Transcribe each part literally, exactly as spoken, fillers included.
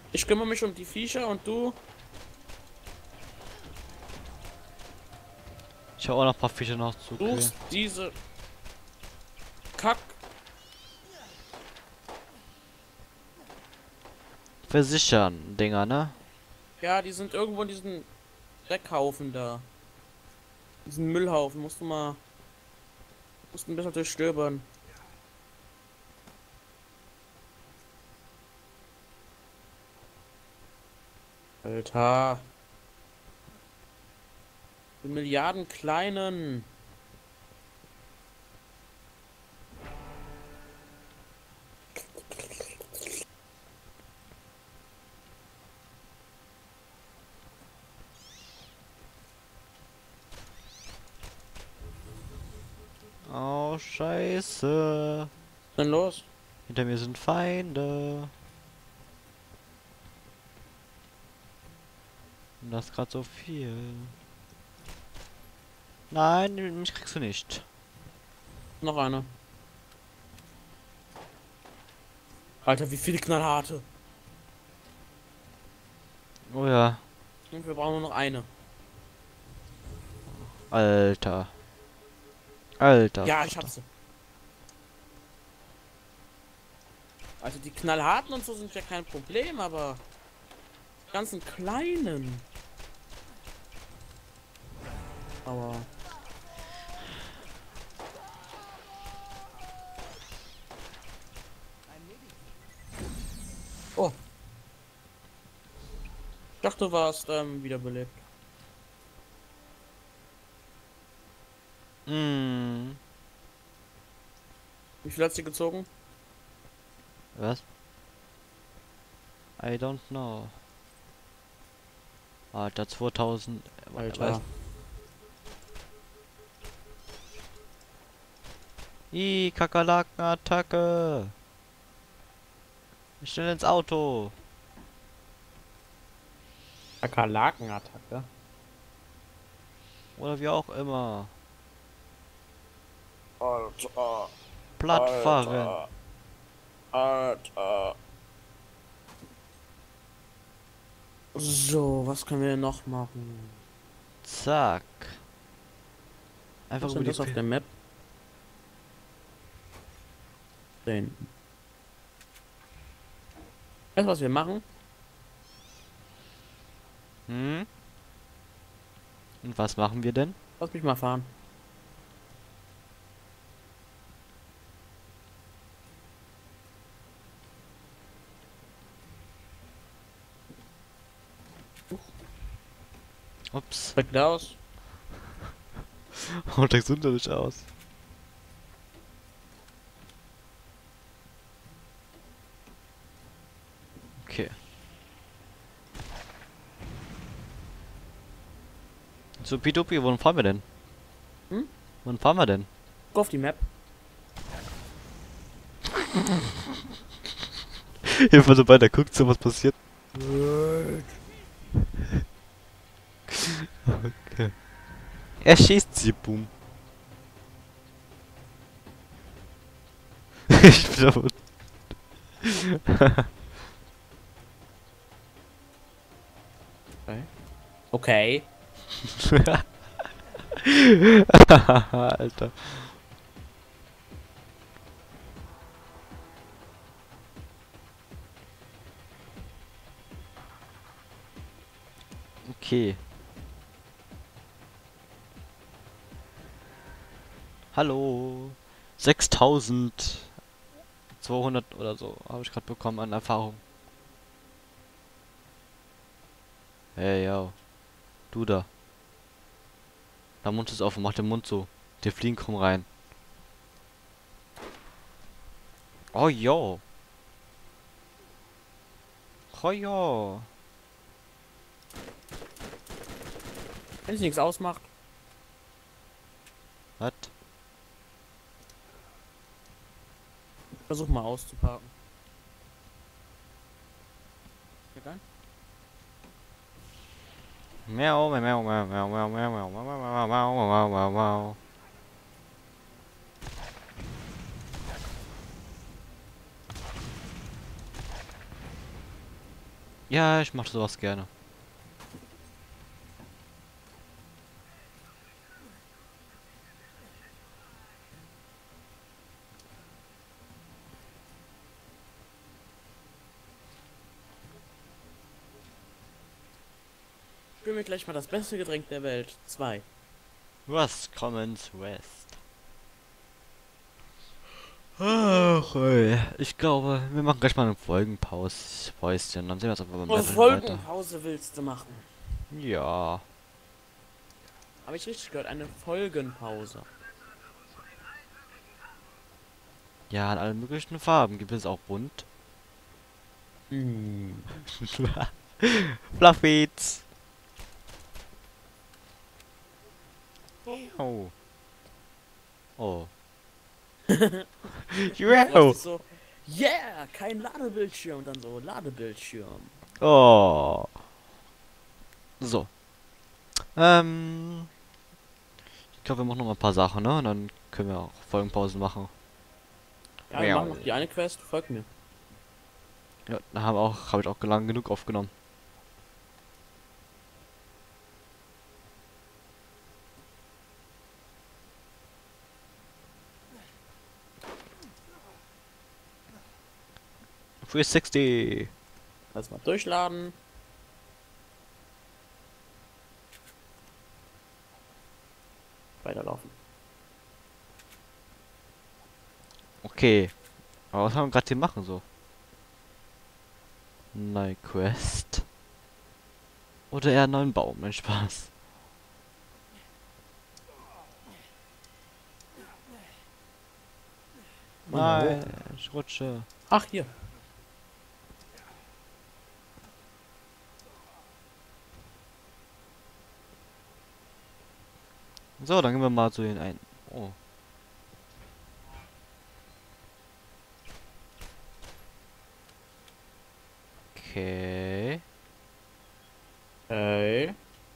Ich kümmere mich um die Viecher und du Ich habe auch noch ein paar Fische noch zu killen. suchst diese Kack. Versichern, Dinger, ne? Ja, die sind irgendwo in diesem Dreckhaufen da. Diesen Müllhaufen. Musst du mal. Musst ein bisschen durchstöbern. Alter. Die Milliarden kleinen. Oh, scheiße. Was ist denn los? Hinter mir sind Feinde. Und das ist gerade so viel. Nein, mich kriegst du nicht. Noch eine. Alter, wie viele Knallharte. Oh ja. Und wir brauchen nur noch eine. Alter. Alter. Ja, ich hab sie. Also die Knallharten und so sind ja kein Problem, aber die ganzen kleinen. Aber oh, ich dachte, du warst ähm, wiederbelebt. Mm. Wie viel hat sie gezogen? Was? I don't know. Alter, zweitausend. Alter. Weiß. Ih, Kakerlakenattacke. Schnell ins Auto. Kakerlakenattacke. Oder wie auch immer. Alter. Plattfahren. Alter. Alter. So, was können wir denn noch machen? Zack. Was Einfach ist über denn die das auf P der Map? Sehen. Weißt du, was wir machen? Hm? Und was machen wir denn? Lass mich mal fahren. Ups. Steigt aus. Haut das unterlich aus. Okay. So, Pidupi, wohin fahren wir denn? Hm? Wohin fahren wir denn? Guck auf die Map. Immer so weiter guckt, so was passiert. Okay. Er schießt sie, boom. Ich bin aber... Okay. Alter. Okay. Hallo. sechstausendzweihundert oder so habe ich gerade bekommen an Erfahrung. Hey, yo. Du da. Der Mund ist offen, mach den Mund so. Die Fliegen kommen rein. Oh, yo. Oh, yo. Wenn es nichts ausmacht. Was? Versuch mal auszuparken. Egal. Miau, miau, miau, miau, miau, miau, miau, miau, miau, miau, miau, miau, miau, miau. Ja, ich mache sowas gerne. Spielen wir gleich mal das beste Getränk der Welt. Zwei. Was Commons West? Ach, ey. Ich glaube, wir machen gleich mal eine Folgenpause. Päuschen. Dann sehen wir uns aber beim Was Leveln weiter. Folgenpause willst du machen? Ja. Habe ich richtig gehört? Eine Folgenpause. Ja, in allen möglichen Farben. Gibt es auch bunt? Hm. Fluffies. Oh. Oh. Du Wow. hast so, yeah, kein Ladebildschirm. Und dann so, Ladebildschirm. Oh. So. Ähm. Ich glaube, wir machen noch mal ein paar Sachen, ne? Und dann können wir auch Folgenpausen machen. Ja, wir machen noch die eine Quest. Folgt mir. Ja, da haben wir auch, habe ich auch lang genug aufgenommen. dreihundertsechzig. Lass mal durchladen. Weiterlaufen. Okay. Aber was haben wir gerade hier machen so? Neue Quest. Oder eher einen neuen Baum, mein Spaß. Nein, ich rutsche. Ach, hier. So, dann gehen wir mal zu den ein. Oh. Okay. Hey.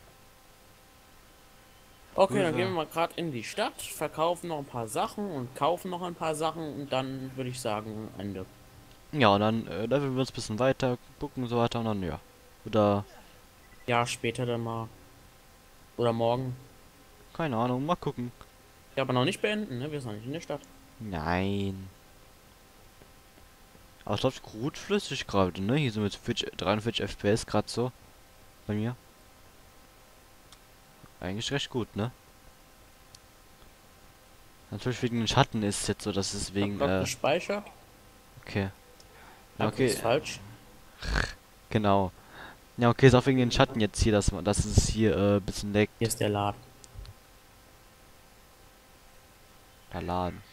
Okay, dann Grüße. gehen wir mal gerade in die Stadt, verkaufen noch ein paar Sachen und kaufen noch ein paar Sachen und dann würde ich sagen, Ende. Ja, und dann äh, leveln wir uns ein bisschen weiter, gucken und so weiter und dann, ja. Oder, Ja, später dann mal. Oder morgen. keine Ahnung, mal gucken. Ja, aber noch nicht beenden, ne? Wir sind noch nicht in der Stadt. Nein. Aber es läuft gut flüssig gerade, ne? Hier sind wir mit vierzig, dreiundvierzig F P S gerade so. Bei mir. Eigentlich recht gut, ne? Natürlich wegen den Schatten ist es jetzt so, dass es Ich hab wegen, grad äh, gespeichert. okay. Ja, Ja, okay, ist falsch. genau. Ja, okay, ist auch wegen den Schatten jetzt hier, dass man, dass es hier, äh, ein bisschen leckt. Hier ist der Laden. Der Laden.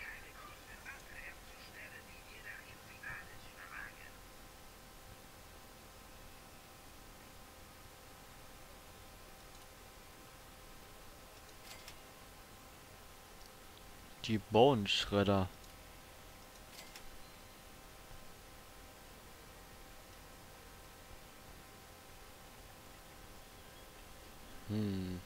Die Bohnenschredder. Hm.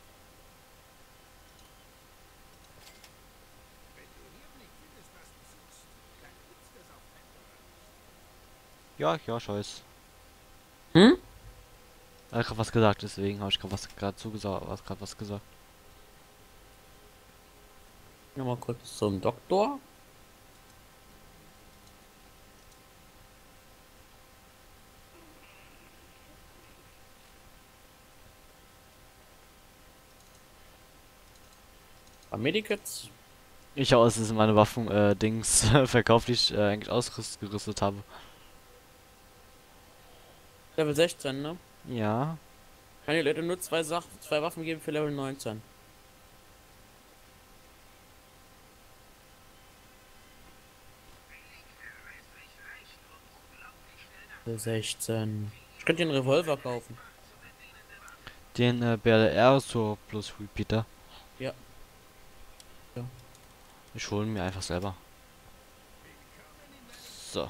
Ja, ja, scheiß. Hm? Er hat grad was gesagt, deswegen habe ich gerade was gerade zugesagt, was gerade was gesagt. Nochmal kurz zum Doktor. Bei Medikits. Ich aus, ist meine Waffen, äh, Dings verkauft, die ich äh, eigentlich ausgerüstet habe. Level sechzehn, ne? Ja. Kann die Leute nur zwei Sachen, zwei Waffen geben für Level neunzehn. Level sechzehn. Ich könnte dir einen Revolver kaufen. Den äh, B L R so plus Repeater. Ja. Ja. Ich hole mir einfach selber. So.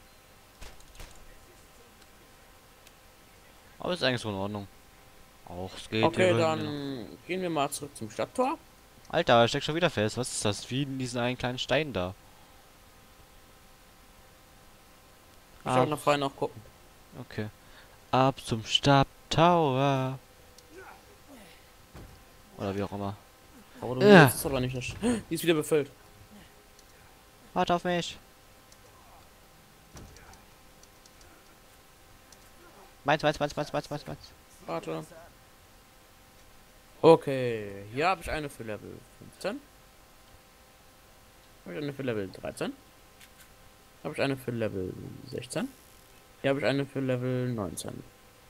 Aber ist eigentlich so in Ordnung. Auch es geht Okay, hier irgendwie noch. dann gehen wir mal zurück zum Stadttor. Alter, steckt schon wieder fest. Was ist das? Wie in diesen einen kleinen Stein da. Ich Ah, werde noch vorher noch gucken. okay. Ab zum Stabtower. Oder wie auch immer. Aber du Ja. willst es aber nicht. Die ist wieder befüllt. Warte auf mich. Meins, meins, meins, meins, meins, meins, meins. Warte. Okay, hier habe ich eine für Level fünfzehn. Habe ich eine für Level dreizehn. Habe ich eine für Level sechzehn. Hier habe ich eine für Level neunzehn.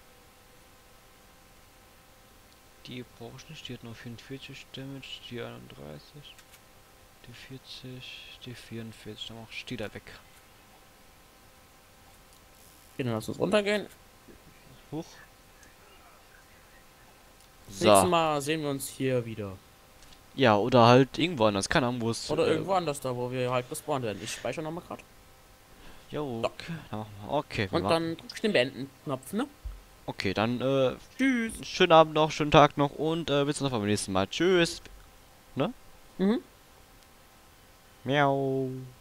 Die brauche ich nicht, die hat nur vierundvierzig Damage, die einunddreißig, die vierzig, die vierundvierzig, dann mach ich die da weg. Okay, dann lass uns runtergehen. Huch. Nächstes So. Mal sehen wir uns hier wieder. Ja, oder halt irgendwo anders, keine Ahnung, wo es... Oder äh, irgendwo anders da, wo wir halt gespawnt werden. Ich speichere nochmal gerade. Jo, So. okay, dann machen wir- okay, wir Und machen- dann drück ich den Beenden-Knopf, ne? okay, dann äh, Tschüss. schönen Abend noch, schönen Tag noch und äh, bis noch beim nächsten Mal. Tschüss. Ne? Mhm. Miau.